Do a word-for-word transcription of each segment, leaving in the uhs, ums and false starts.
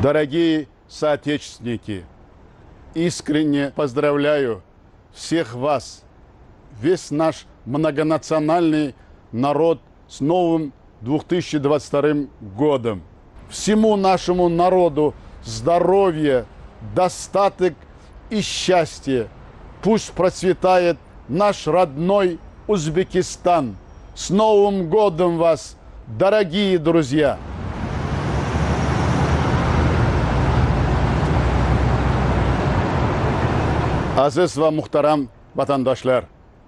Дорогие соотечественники, искренне поздравляю всех вас, весь наш многонациональный народ с новым две тысячи двадцать вторым годом. Всему нашему народу здоровья, достаток и счастье. Пусть процветает наш родной Узбекистан. С Новым годом вас, дорогие друзья! Aziz va muhtaram vatandoshlar,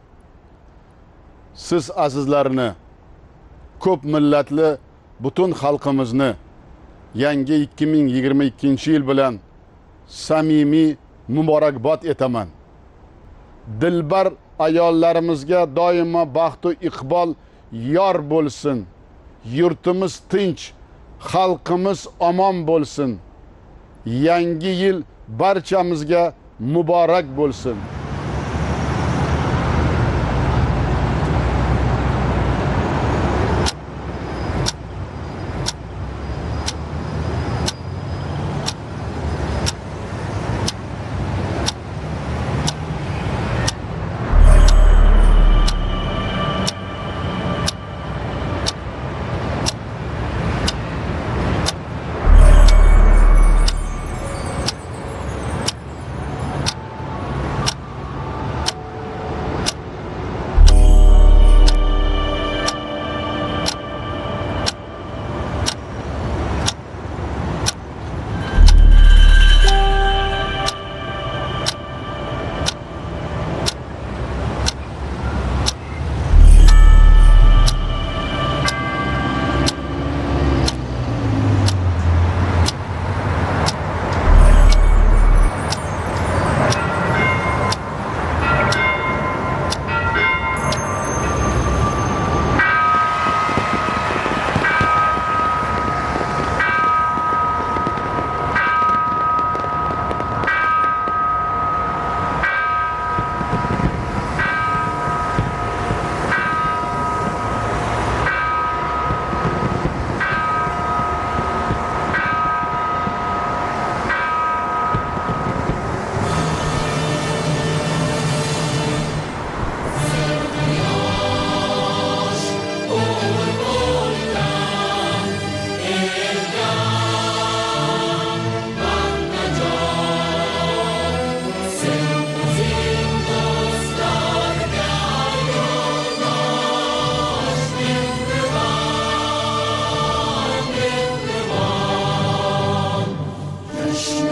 siz azizlarni, ko'p millatli butun xalqimizni yangi ikki ming yigirma ikkinchi yil bilan samimiy muborakbod etaman. Dilbar ayollarimizga doimo baxt va iqbol yor bo'lsin. Yurtimiz tinch, xalqimiz omon bo'lsin. Yangi yil barchamizga muborak bo'lsin. Krishna